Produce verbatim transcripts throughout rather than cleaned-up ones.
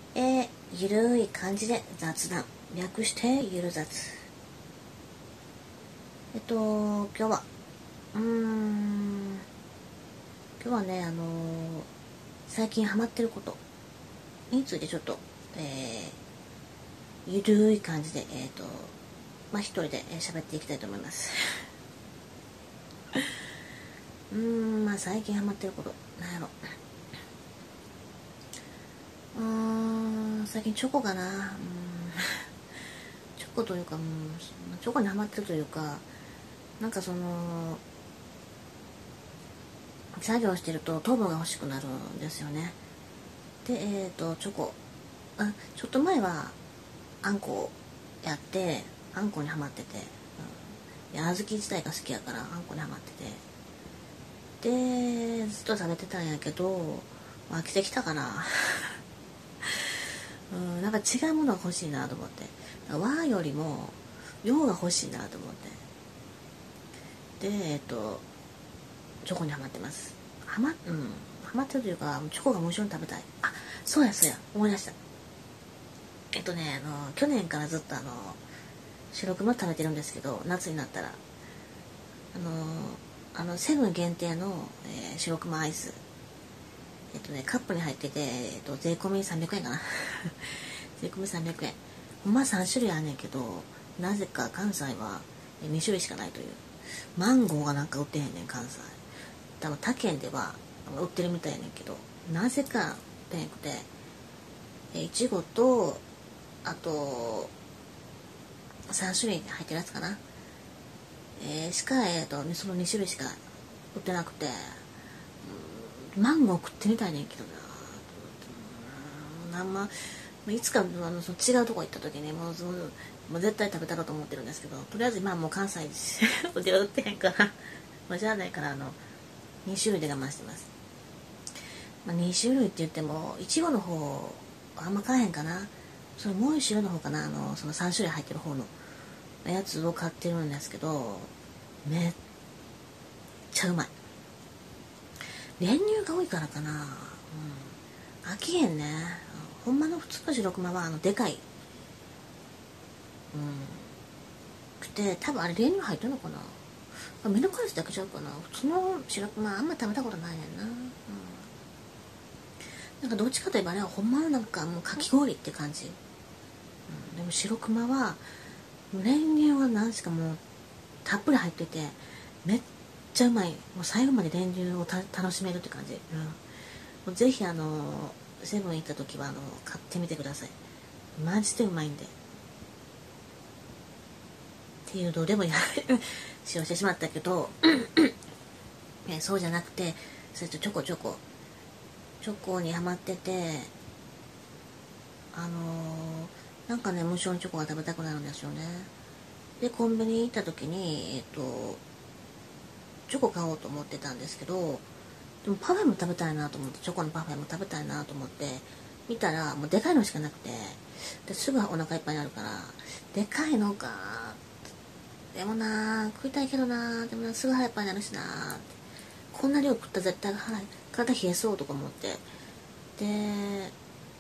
えー、ゆるい感じで雑談、略してゆる雑。えっと今日はうーん今日はね、あのー、最近ハマってることについてちょっと、えー、ゆるい感じでえっ、ー、とまあ一人で喋っていきたいと思いますうーんまあ最近ハマってることなんやろうーん最近チョコかな。うーんチョコというか、うん、チョコにハマってるというか、なんかその作業してると糖分が欲しくなるんですよね。でえっ、ー、とチョコ、あちょっと前はあんこやってあんこにハマってて、うん、小豆自体が好きやからあんこにハマってて、でずっと食べてたんやけど飽きてきたかなうん、なんか違うものが欲しいなと思って、和よりも洋が欲しいなと思ってでえっ、ー、とチョコにハマってます。ハマうんハマってるというか、チョコがもちろん食べたい。あ、そうやそうや思い出した。えっとねあの去年からずっとあの白熊食べてるんですけど、夏になったらあのあのセブン限定の、えー、白熊アイス、えっとねカップに入ってて、えっと、税込みさんびゃくえんかな税込みさんびゃくえん。ほんまさん種類あんねんけど、なぜか関西はに種類しかないという。マンゴーがなんか売ってへんねん関西。多分他県では売ってるみたいやねんけど、なぜか売ってへんくて、いちごとあとさん種類入ってるやつかな、えー、しか、えーと、そのに種類しか売ってなくて、うん、マンゴー食ってみたいねんけどな、うん、あんまいつかあのその違うとこ行った時にもうもう絶対食べたろうと思ってるんですけど、とりあえず今はもう関西で売ってへんからまあじゃあないからあのに種類で我慢してます。まあ、に種類って言ってもいちごの方あんま買えへんかな。それもう一種類の方かな、あのそのさん種類入ってる方のやつを買ってるんですけど、めっちゃうまい。練乳が多いからかな、うん、飽きへんね。ほんまの普通の白熊はあのでかい、うん、くて多分あれ練乳入ってるのかな。目の数だけちゃうかな。普通の白熊あんま食べたことないねんな、うん、なんかどっちかといえばね、ほんまのなんかもうかき氷って感じ、うん、でも白熊は練乳は何しかもうたっぷり入っててめっちゃうまい。もう最後まで練乳をた楽しめるって感じ、うん、もうぜひあのセブン行った時はあの買ってみてください。マジでうまいんでっていうどうでもいい使用してしまったけどえそうじゃなくて、それとちょこちょこチョコにハマってて、あのー、なんかね無性にチョコが食べたくなるんですよね。でコンビニ行った時にえっとチョコ買おうと思ってたんですけど、でもパフェも食べたいなと思って、チョコのパフェも食べたいなと思って見たらもうでかいのしかなくて、ですぐお腹いっぱいになるから、でかいのかでもな食いたいけどな、でもなすぐ腹いっぱいになるしな、こんな量食ったら絶対腹体冷えそうとか思って、で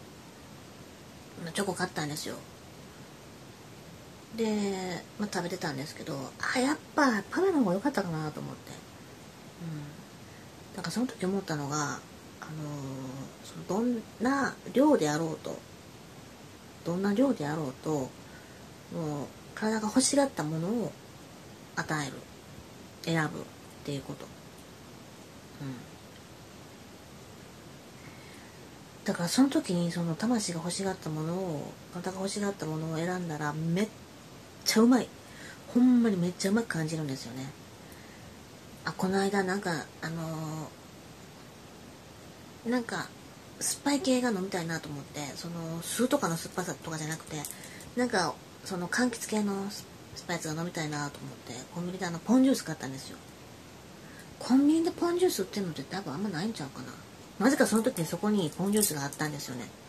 チョコ買ったんですよ。で、まあ、食べてたんですけど、あやっぱパフェの方が良かったかなと思って、うん、だからその時思ったのが、あのー、そのどんな量であろうとどんな量であろうともう体が欲しがったものを与える、選ぶっていうこと、うん、だからその時にその魂が欲しがったものを体が欲しがったものを選んだらめっちゃうまい。ほんまにめっちゃうまく感じるんですよね。あこの間なんかあのー、なんか酸っぱい系が飲みたいなと思って、その酢とかの酸っぱさとかじゃなくて、なんかその柑橘系の酸っぱいやつが飲みたいなと思ってコンビニであのポンジュース買ったんですよ。コンビニでポンジュース売ってるのって多分あんまないんちゃうかな。なぜかその時にそこにポンジュースがあったんですよね。